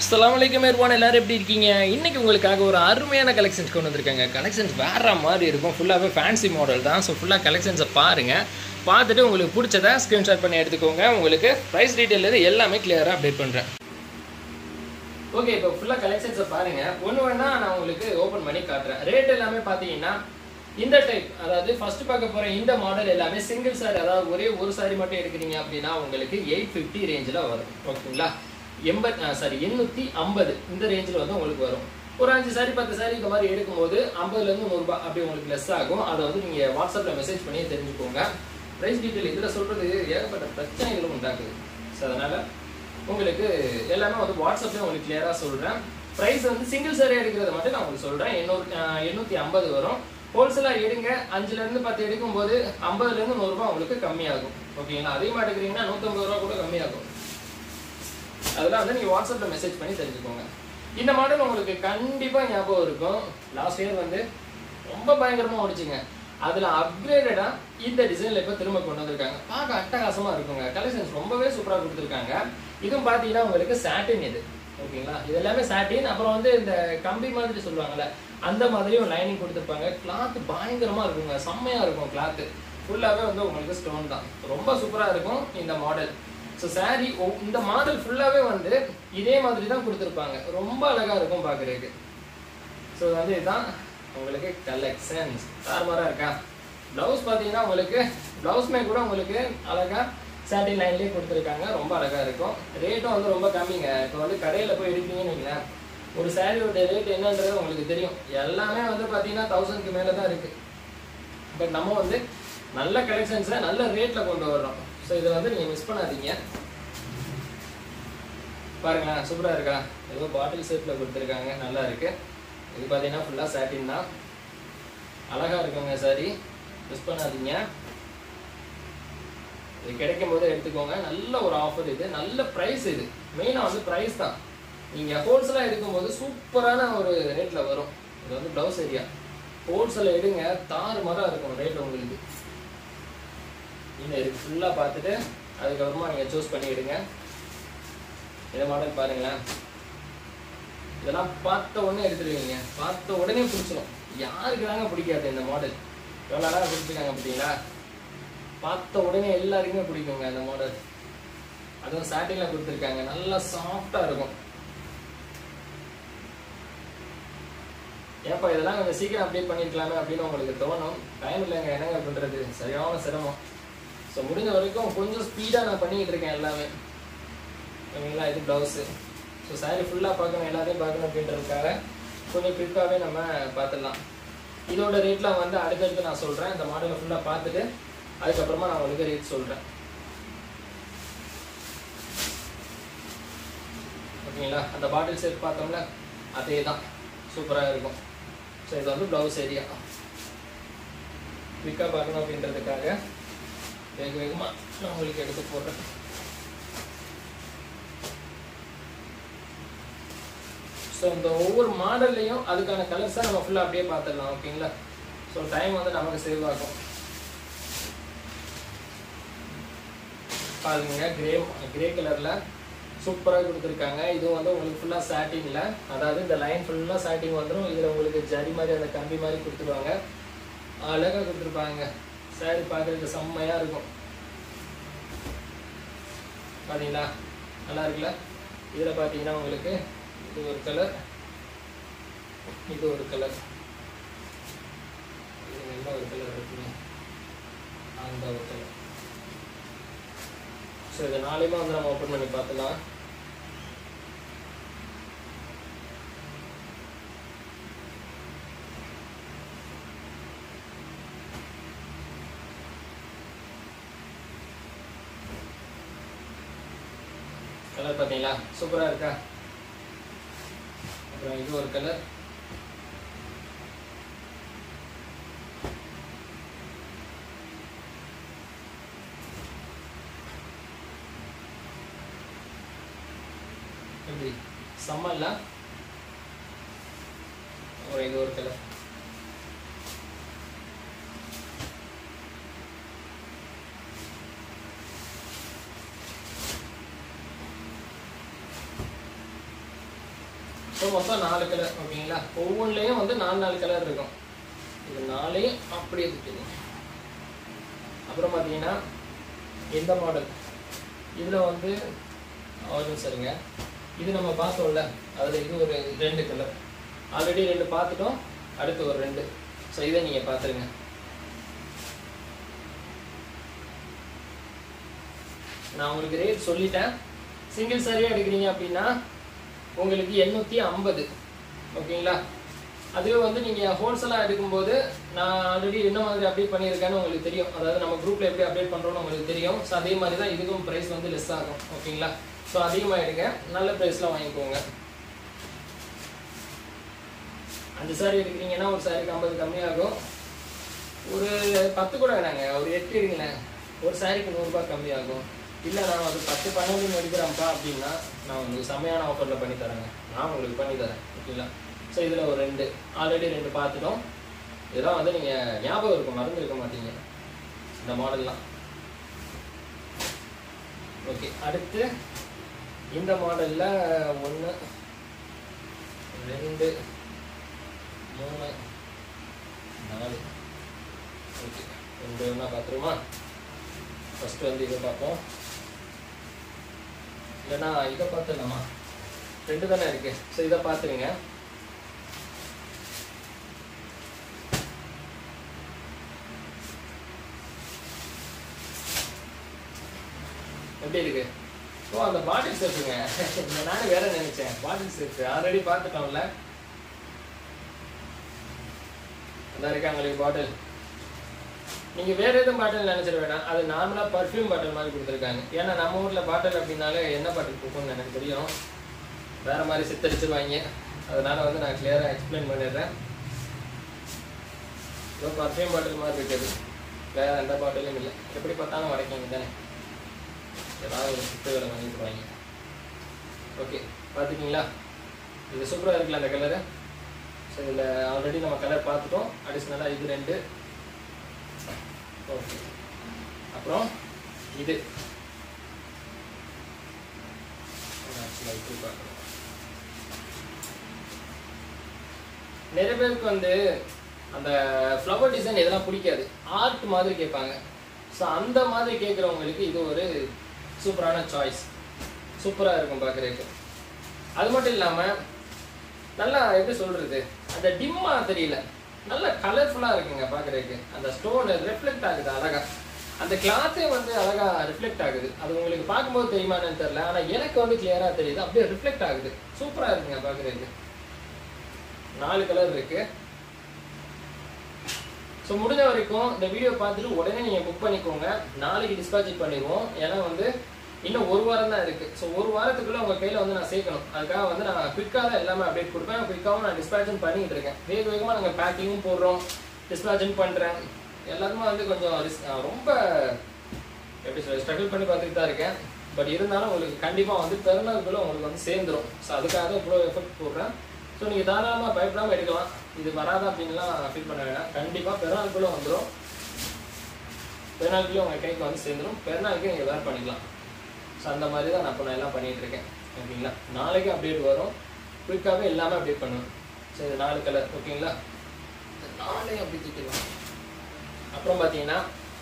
அஸ்ஸலாமுஅலைக்கும் everyone, எல்லாரும் எப்படி இருக்கீங்க? இன்னைக்கு உங்களுக்காக ஒரு அருமையான கலெக்ஷன்ஸ் கொண்டு வந்திருக்காங்க. கலெக்ஷன்ஸ் வேற மாதிரி இருக்கும். ஃபுல்லாவே ஃபேன்சி மாடல் தான். ஸோ ஃபுல்லாக கலெக்ஷன்ஸை பாருங்க. பார்த்துட்டு உங்களுக்கு பிடிச்சதை ஸ்க்ரீன்ஷாட் பண்ணி எடுத்துக்கோங்க. உங்களுக்கு ப்ரைஸ் டீட்டெயில் எல்லாமே கிளியராக அப்டேட் பண்ணுறேன். ஓகே, இப்போ ஃபுல்லாக கலெக்ஷன்ஸை பாருங்க. ஒன்று வேணா நான் உங்களுக்கு ஓப்பன் பண்ணி காட்டுறேன். ரேட் எல்லாமே பார்த்தீங்கன்னா இந்த டைப், அதாவது ஃபர்ஸ்ட் பார்க்க போகிற இந்த மாடல் எல்லாமே சிங்கிள் சாரி, அதாவது ஒரே ஒரு சாரி மட்டும் எடுக்கிறீங்க அப்படின்னா உங்களுக்கு 850 ரேஞ்சில் வரும். ஓகேங்களா? 850 இந்த ரேஞ்சில் வந்து உங்களுக்கு வரும். ஒரு 5 சாரி 10 சாரி இந்த மாதிரி எடுக்கும்போது 50லேருந்து 100 ரூபாய் அப்படி உங்களுக்கு லெஸ் ஆகும். அதை வந்து நீங்கள் வாட்ஸ்அப்பில் மெசேஜ் பண்ணி தெரிஞ்சுக்கோங்க. ப்ரைஸ் டீட்டெயில் இதில் சொல்கிறது ஏகப்பட்ட பிரச்சனைகளும் உண்டாக்குது. ஸோ அதனால் உங்களுக்கு எல்லாமே வந்து வாட்ஸ்அப்லேயே உங்களுக்கு கிளியராக சொல்கிறேன். ப்ரைஸ் வந்து சிங்கிள் சாரி எடுக்கிறத மட்டும் நான் உங்களுக்கு சொல்கிறேன். 850 வரும். ஹோல்சேலாக எடுங்க. 5லேருந்து 10 எடுக்கும்போது 50லேருந்து 100 ரூபாய் உங்களுக்கு கம்மியாகும். ஓகேங்களா? அதிகமாக எடுக்கிறீங்கன்னா 150 ரூபா கூட கம்மியாகும். அதெல்லாம் வந்து நீங்கள் வாட்ஸ்அப்பில் மெசேஜ் பண்ணி தெரிஞ்சுக்கோங்க. இந்த மாடல் உங்களுக்கு கண்டிப்பாக ஞாபகம் இருக்கும். லாஸ்ட் இயர் வந்து ரொம்ப பயங்கரமாக ஓடிச்சுங்க. அதில் அப்கிரேடடாக இந்த டிசைனில் இப்போ திரும்ப கொண்டு வந்திருக்காங்க. பார்க்க அட்டகாசமாக இருக்குங்க. கலெக்ஷன்ஸ் ரொம்பவே சூப்பராக கொடுத்துருக்காங்க. இதுவும் பார்த்தீங்கன்னா உங்களுக்கு சாட்டின் இது. ஓகேங்களா? இது எல்லாமே சாட்டின். அப்புறம் வந்து இந்த கம்பி மாதிரி சொல்லுவாங்கல்ல, அந்த மாதிரியும் லைனிங் கொடுத்துருப்பாங்க. கிளாத் பயங்கரமாக இருக்குங்க. செம்மையாக இருக்கும் கிளாத்து. ஃபுல்லாகவே வந்து உங்களுக்கு ஸ்டோன் தான். ரொம்ப சூப்பராக இருக்கும் இந்த மாடல். ஸோ சாரி இந்த மாடல் ஃபுல்லாகவே வந்து இதே மாதிரி தான் கொடுத்துருப்பாங்க. ரொம்ப அழகாக இருக்கும் பார்க்குறதுக்கு. ஸோ வந்து இதுதான் உங்களுக்கு கலெக்ஷன்ஸ். தார்மாராக இருக்கா? ப்ளவுஸ் பார்த்தீங்கன்னா உங்களுக்கு ப்ளவுஸ்மே கூட உங்களுக்கு அழகாக சாட்டின் லைன்லேயே கொடுத்துருக்காங்க. ரொம்ப அழகாக இருக்கும். ரேட்டும் வந்து ரொம்ப கம்மிங்க. இப்போ வந்து கடையில் போய் எடுப்பீங்கன்னு வைங்களேன், ஒரு சாரியோட ரேட் என்னன்றது உங்களுக்கு தெரியும். எல்லாமே வந்து பார்த்தீங்கன்னா 1000க்கு மேலே தான் இருக்குது. பட் நம்ம வந்து நல்ல கலெக்ஷன்ஸை நல்ல ரேட்டில் கொண்டு வர்றோம். ஸோ இதை வந்து நீங்கள் மிஸ் பண்ணாதீங்க. பாருங்களேன், சூப்பராக இருக்கா? ஏதோ பாட்டில் ஷேப்பில் கொடுத்துருக்காங்க. நல்லா இருக்கு. இது பார்த்தீங்கன்னா ஃபுல்லாக சாட்டின் தான். அழகாக இருக்குங்க சாரி. மிஸ் பண்ணாதீங்க. இது கிடைக்கும் போது எடுத்துக்கோங்க. நல்ல ஒரு ஆஃபர் இது. நல்ல ப்ரைஸ் இது. மெயினாக வந்து ப்ரைஸ் தான். நீங்கள் ஹோல்சேலாக எடுக்கும்போது சூப்பரான ஒரு ரேட்டில் வரும். இது வந்து ப்ளவுஸ் ஏரியா. ஹோல்சேலில் எடுங்க, தாறுமாறாக இருக்கும் ரேட் உங்களுக்கு. இது ஃபுல்லாக பார்த்துட்டு அதுக்கப்புறமா நீங்கள் சூஸ் பண்ணி எடுங்க. இந்த மாடல் பாருங்களேன். இதெல்லாம் பார்த்த உடனே எடுத்துருவீங்க. பார்த்த உடனே பிடிச்சிடும். யாருக்கு தாங்க பிடிக்காது இந்த மாடல்? எவ்வளோ அழகாக பிடிச்சிருக்காங்க பார்த்தீங்களா? பார்த்த உடனே எல்லாருக்குமே பிடிக்குங்க இந்த மாடல். அதுவும் சாட்டினில் கொடுத்துருக்காங்க. நல்லா சாஃப்டாக இருக்கும். ஏப்பா இதெல்லாம் கொஞ்சம் சீக்கிரம் அப்டேட் பண்ணியிருக்கலாமே அப்படின்னு உங்களுக்கு தோணும். டைம் இல்லைங்க, என்னங்க பண்ணுறது, சரியான சிரமம். ஸோ முடிஞ்ச வரைக்கும் கொஞ்சம் ஸ்பீடாக நான் பண்ணிக்கிட்டு இருக்கேன் எல்லாமே. ஓகேங்களா? இது ப்ளவுஸு. ஸோ சாரி ஃபுல்லாக பார்க்கணும், எல்லாத்தையும் பார்க்கணும் அப்படின்றதுக்காக கொஞ்சம் குயிக்காகவே நம்ம பார்த்துடலாம். இதோட ரேட்லாம் வந்து அடுத்தடுத்து நான் சொல்கிறேன். இந்த மாடலை ஃபுல்லாக பார்த்துட்டு அதுக்கப்புறமா நான் உங்களுக்கு ரேட் சொல்கிறேன். ஓகேங்களா? அந்த பாட்டில் செட் பார்த்தோம்ல, அதே தான். சூப்பராக இருக்கும். ஸோ இது வந்து ப்ளவுஸ் ஏரியா. குயிக்காக பார்க்கணும் அப்படின்றதுக்காக வேக வேகமாக நான் உங்களுக்கு எடுத்து போடுறேன். ஸோ இந்த ஒவ்வொரு மாடல்லையும் அதுக்கான கலர்ஸாக நம்ம ஃபுல்லாக அப்படியே பார்த்துடலாம். ஓகேங்களா? ஸோ டைம் வந்து நமக்கு சேவ் ஆகும். பாருங்க, கிரே கலரில் சூப்பராக கொடுத்துருக்காங்க. இதுவும் வந்து உங்களுக்கு ஃபுல்லாக சாட்டினில், அதாவது இந்த லைன் ஃபுல்லாக சாட்டின் வந்துடும். இதில் உங்களுக்கு ஜரி மாதிரி அந்த கம்பி மாதிரி கொடுத்துருவாங்க. அழகாக கொடுத்துருப்பாங்க. சாரி பார்க்குறதுக்கு செம்மையாக இருக்கும். பார்த்தீங்களா? நல்லா இருக்குல்ல? இதில் பார்த்தீங்கன்னா உங்களுக்கு இது ஒரு கலர், இது ஒரு கலர், இது என்ன ஒரு கலர் இருக்குங்க, அந்த ஒரு கலர். ஸோ இதை நாளையுமே வந்து நம்ம ஓப்பன் பண்ணி பார்த்துலாம். கலர் பார்த்தீங்களா? சூப்பராக இருக்கா? அப்புறம் இது ஒரு கலர், எப்படி செம்மல்ல? இது ஒரு கலர். ஸோ மொத்தம் 4 கலர் ஓகேங்களா. ஒவ்வொன்றுலேயும் வந்து 4 கலர் இருக்கும். இது 4ஐயும் அப்படியே தூக்கிடுங்க. அப்புறம் பார்த்தீங்கன்னா இந்த மாடல் இதில் வந்து சரிங்க, இது நம்ம பார்த்தோம்ல, அதில் இது ஒரு 2 கலர் ஆல்ரெடி 2 பார்த்துட்டோம், அடுத்து ஒரு 2. ஸோ இதை நீங்கள் பார்த்துருங்க. நான் உங்களுக்கு ரேட் சொல்லிட்டேன். சிங்கிள் சாரியாக எடுக்கிறீங்க அப்படின்னா உங்களுக்கு 850 ஓகேங்களா. அதுவே வந்து நீங்கள் ஹோல்சேலாக எடுக்கும்போது நான் ஆல்ரெடி என்ன மாதிரி அப்டேட் பண்ணியிருக்கேன்னு உங்களுக்கு தெரியும். அதாவது நம்ம குரூப்பில் எப்படி அப்டேட் பண்ணுறோன்னு உங்களுக்கு தெரியும். ஸோ அதே மாதிரி தான் இதுக்கும் ப்ரைஸ் வந்து லெஸ் ஆகும் ஓகேங்களா. ஸோ அதிகமாக எடுங்க, நல்ல ப்ரைஸில் வாங்கிக்கோங்க. 5 சாரி எடுக்கிறீங்கன்னா ஒரு சாரிக்கு 50 கம்மியாகும். ஒரு 10 கூட வேணாங்க, ஒரு 8 எடுங்களேன், ஒரு சாரிக்கு 100 ரூபாய் கம்மியாகும். இல்லை நான் அது 10 12 எடுக்கிறேன்ப்பா அப்படின்னா நான் உங்களுக்கு செம்மையான ஆஃபரில் பண்ணி தரேங்க, நான் உங்களுக்கு பண்ணி தரேன் ஓகேங்களா. ஸோ இதில் ஒரு 2 ஆல்ரெடி 2 பார்த்துட்டோம். இதெல்லாம் வந்து நீங்கள் ஞாபகம் இருக்கும், மறந்து இருக்க மாட்டீங்க இந்த மாடல்லாம். ஓகே, அடுத்து இந்த மாடலில் 1 2 3 4 ஓகே, 2 ஒன்றா பார்த்துருமா. ஃபஸ்ட்டு வந்து இதை பார்ப்போம், இல்லைன்னா இதை பார்த்துடலாமா, 2 தானே இருக்குது. ஸோ இதை பார்த்துருங்க. எப்படி இருக்கு? ஸோ அந்த பாட்டில்ஸ் இருக்குங்க, நானும் வேற நினைச்சேன். பாட்டில்ஸ் இருக்கு, ஆல்ரெடி பார்த்துட்டோம்ல. அதான் இருக்கா உங்களுக்கு பாட்டில். நீங்கள் வேறு எதுவும் பாட்டில் நினச்சிட வேண்டாம், அது நார்மலாக பர்ஃப்யூம் பாட்டில் மாதிரி கொடுத்துருக்காங்க. ஏன்னா நம்ம ஊரில் பாட்டில் அப்படின்னாலே என்ன பாட்டில் கொடுக்கும்னு எனக்கு தெரியும், வேறு மாதிரி சித்தரிச்சிருவாங்க. அதனால் வந்து நான் கிளியராக எக்ஸ்பிளைன் பண்ணிடுறேன். ஸோ பர்ஃப்யூம் பாட்டில் மாதிரி இருக்குது, வேறு எந்த பாட்டிலும் இல்லை. எப்படி பார்த்தாலும் வரைக்கிங்க தானே, ஏதாவது ஒரு சித்து வேலை பண்ணிட்டுருவாங்க. ஓகே, பார்த்துக்கிங்களா, இது சூப்பராக இருக்குல்ல அந்த கலரு. ஸோ இதில் ஆல்ரெடி நம்ம கலர் பார்த்துட்டோம், அடிஷ்னலாக இது 2. ஓகே, அப்புறம் இது பார்க்கணும். நிறைய பேருக்கு வந்து அந்த ஃப்ளவர் டிசைன் எதெல்லாம் பிடிக்காது, ஆர்ட் மாதிரி கேட்பாங்க. ஸோ அந்த மாதிரி கேட்குறவங்களுக்கு இது ஒரு சூப்பரான சாய்ஸ், சூப்பராக இருக்கும் பார்க்குறதுக்கு. அது மட்டும் இல்லாமல் நல்லா எப்படி சொல்கிறது, அந்த டிம்மாக தெரியல, நல்லா கலர்ஃபுல்லாக இருக்குங்க பார்க்குறதுக்கு. அந்த ஸ்டோன் ரிஃப்ளெக்ட் ஆகுது அழகாக, அந்த கிளாத்தே வந்து அழகாக ரிஃப்ளெக்ட் ஆகுது. அது உங்களுக்கு பார்க்கும்போது தெரியுமான்னு தெரில, ஆனால் எனக்கு வந்து கிளியராக தெரியுது, அப்படியே ரிஃப்ளெக்ட் ஆகுது. சூப்பராக இருக்குங்க பார்க்குறதுக்கு. 4 கலர் இருக்குது. ஸோ முடிஞ்ச வரைக்கும் இந்த வீடியோ பார்த்துட்டு உடனே நீங்கள் புக் பண்ணிக்கோங்க, நாளைக்கு டிஸ்பேட்ச் பண்ணிடுவோம். ஏன்னா வந்து இன்னும் 1 வாரம் தான் இருக்குது. ஸோ 1 வாரத்துக்குள்ளே உங்கள் கையில் வந்து நான் சேர்க்கணும். அதுக்காக வந்து நான் குயிக்காக தான் எல்லாமே அப்டேட் கொடுப்பேன். குயிக்காகவும் நான் டிஸ்பேட்சும் பண்ணிகிட்டு இருக்கேன். வேகமாக நாங்கள் பேக்கிங்கும் போடுறோம், டிஸ்பேட்சும் பண்ணுறேன். எல்லாருமே வந்து கொஞ்சம் ரொம்ப எப்படி சொல்ல ஸ்ட்ரகிள் பண்ணி பார்த்துட்டு தான் இருக்கேன். பட் இருந்தாலும் உங்களுக்கு கண்டிப்பாக வந்து பெருநாளுக்குள்ளே உங்களுக்கு வந்து சேர்ந்துடும். ஸோ அதுக்காக தான் இவ்வளோ எஃபெக்ட் போடுறேன். ஸோ நீங்கள் தாராளமாக பயப்படாமல் எடுக்கலாம், இது வராதா அப்படின்லாம் ஃபீல் பண்ண வேணாம். கண்டிப்பாக பெருநாளுக்குள்ளே வந்துடும், பெருநாளுக்குள்ளே உங்கள் கைக்கு வந்து சேர்ந்துடும். பெருநாளுக்கு நீங்கள் வேர் பண்ணிக்கலாம். ஸோ அந்த மாதிரி தான் நான் இப்போ நான் எல்லாம் பண்ணிகிட்ருக்கேன் ஓகேங்களா. நாளைக்கு அப்டேட் வரும், குயிக்காகவே எல்லாமே அப்டேட் பண்ணுவேன். ஸோ இது 4 கலர் ஓகேங்களா, 4 அப்படி தூக்கிடலாம். அப்புறம் பார்த்தீங்கன்னா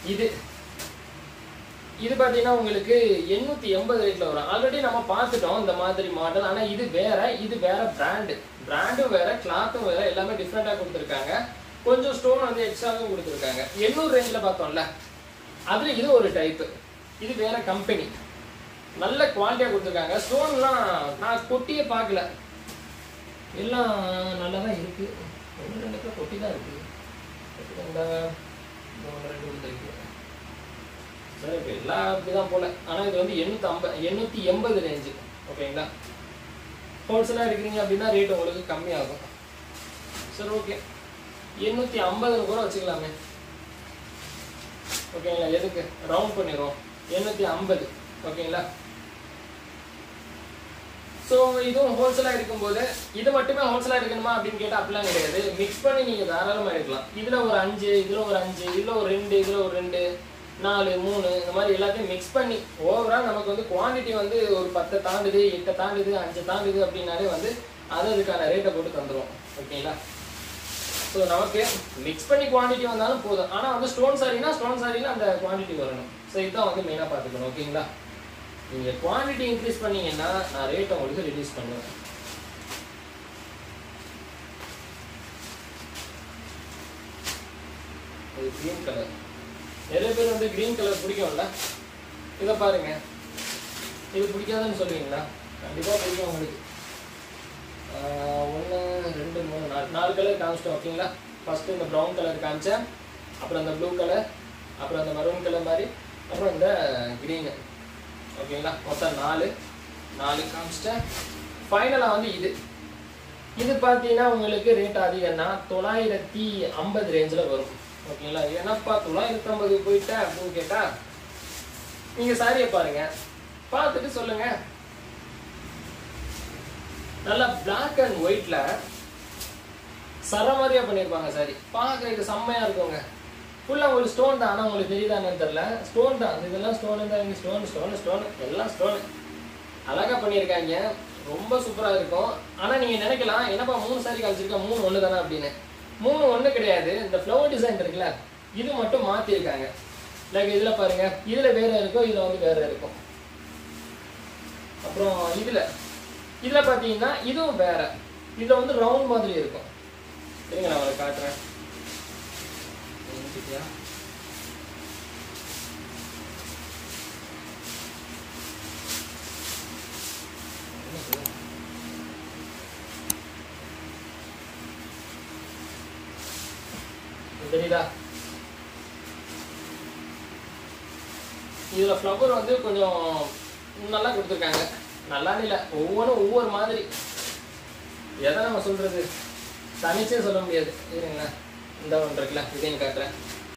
இது பார்த்தீங்கன்னா உங்களுக்கு 880 ரேட்டில் வரும். ஆல்ரெடி நம்ம பார்த்துட்டோம் இந்த மாதிரி மாடல், ஆனால் இது வேற பிராண்டும் வேற, கிளாத்தும் வேற, எல்லாமே டிஃப்ரெண்டாக கொடுத்துருக்காங்க. கொஞ்சம் ஸ்டோன் வந்து எக்ஸ்ட்ராவும் கொடுத்துருக்காங்க. 800 ரேஞ்சில் பார்த்தோம்ல, அதில் இது ஒரு டைப்பு, இது வேற கம்பெனி, நல்ல குவாலிட்டியாக கொடுத்துருக்காங்க. ஸ்டோன்லாம் நான் கொட்டியே பார்க்கல, எல்லாம் நல்லா தான் இருக்குது. 1-2 கொட்டி தான் இருக்குது. சரி, இப்போ எல்லாம் அப்படி தான் போல. ஆனால் இது வந்து 880 ரேஞ்சு ஓகேங்களா. ஹோல்சேலாக இருக்கிறீங்க அப்படின்னா ரேட் உங்களுக்கு கம்மியாகும். சரி ஓகே, 850 கூட வச்சுக்கலாமே ஓகேங்களா. எதுக்கு ரவுண்ட் பண்ணிடுவோம், 850 ஓகேங்களா. ஸோ இதுவும் ஹோல்சேலாக இருக்கும்போது இது மட்டுமே ஹோல்சேலாக இருக்கணுமா அப்படின்னு கேட்டால் அப்படிலாம் கிடையாது. மிக்ஸ் பண்ணி நீங்கள் தாராளமாக எடுக்கலாம். இதில் ஒரு 5, இதில் ஒரு 5, இதில் ஒரு 2, இதில் ஒரு 2, 4, 3 இந்த மாதிரி எல்லாத்தையும் மிக்ஸ் பண்ணி ஓவரால் நமக்கு வந்து குவான்டிட்டி வந்து ஒரு 10 தாண்டுது, 8 தாண்டுது, 5 தாண்டுது அப்படின்னாலே வந்து அதுக்கான ரேட்டை போட்டு தந்துடும். ஓகேங்களா? ஸோ நமக்கு மிக்ஸ் பண்ணி குவான்டிட்டி வந்தாலும் போதும். ஆனால் வந்து ஸ்டோன் சாரியில் அந்த குவான்டிட்டி வரணும். ஸோ இதுதான் வந்து மெயினாக பார்த்துக்கணும். ஓகேங்களா? நீங்கள் குவான்டிட்டி இன்க்ரீஸ் பண்ணீங்கன்னா நான் ரேட்டை உங்களுக்கு ரெடியூஸ் பண்ணுவேன். இது க்ரீன் கலர். நிறைய பேர் வந்து க்ரீன் கலர் பிடிக்கும்ல. இதை பாருங்க, இது பிடிக்காதுன்னு சொல்லுவீங்களா? கண்டிப்பாக பிடிக்கும் உங்களுக்கு. 1 2 3 4 கலர் காமிச்சிட்டோம். ஓகேங்களா? ஃபஸ்ட்டு இந்த ப்ரௌன் கலர் காமிச்சேன், அப்புறம் இந்த ப்ளூ கலர், அப்புறம் இந்த மரூன் கலர் மாதிரி, அப்புறம் இந்த க்ரீனு. ஓகேங்களா? மொத்தம் 4 காமிச்சிட்டேன். ஃபைனலாக வந்து இது பார்த்தீங்கன்னா உங்களுக்கு ரேட் அதிகம்னா 950 ரேஞ்சில் வரும். ஓகேங்களா? ஏன்னாப்பா 950 போயிட்டேன் அப்படின்னு கேட்டால் நீங்கள் சாரியை பாருங்க, பார்த்துட்டு சொல்லுங்க. நல்லா பிளாக் அண்ட் ஒயிட்ல சரமாரியா பண்ணியிருப்பாங்க சாரி. பார்க்கறதுக்கு செம்மையா இருக்குங்க. ஃபுல்லாக உங்களுக்கு ஸ்டோன் தான். ஆனால் உங்களுக்கு தெரியுதான்னு தெரியல, ஸ்டோன் தான். இதெல்லாம் ஸ்டோனு தான். இங்கே ஸ்டோன் எல்லாம் ஸ்டோனு அழகாக பண்ணியிருக்காங்க. ரொம்ப சூப்பராக இருக்கும். ஆனால் நீங்கள் நினைக்கலாம், என்னப்பா 3 சாரி காமிச்சிருக்கா, 3 ஒன்று தானே அப்படின்னு. 3 ஒன்று கிடையாது. இந்த ஃப்ளவர் டிசைன் இருக்குல்ல, இது மட்டும் மாற்றிருக்காங்க. லைக் இதில் பாருங்க, இதில் வேற இருக்கும், இதில் வந்து வேற இருக்கும். அப்புறம் இதில் பார்த்தீங்கன்னா இதுவும் வேற. இதில் வந்து ரவுண்ட் மாதிரி இருக்கும். சரிங்க, நான் அவரை காட்டுறேன். தெரியுதா? இதுல ஃப்ளவர் வந்து கொஞ்சம் நல்லா கொடுத்துருக்காங்க. நல்லான்னு இல்லை, ஒவ்வொன்றும் ஒவ்வொரு மாதிரி. எதை நம்ம சொல்றது, தனிச்சே சொல்ல முடியாது. இருங்களா, இந்த ஒன்று இருக்குல்ல, இதையும் காட்டுறேன்.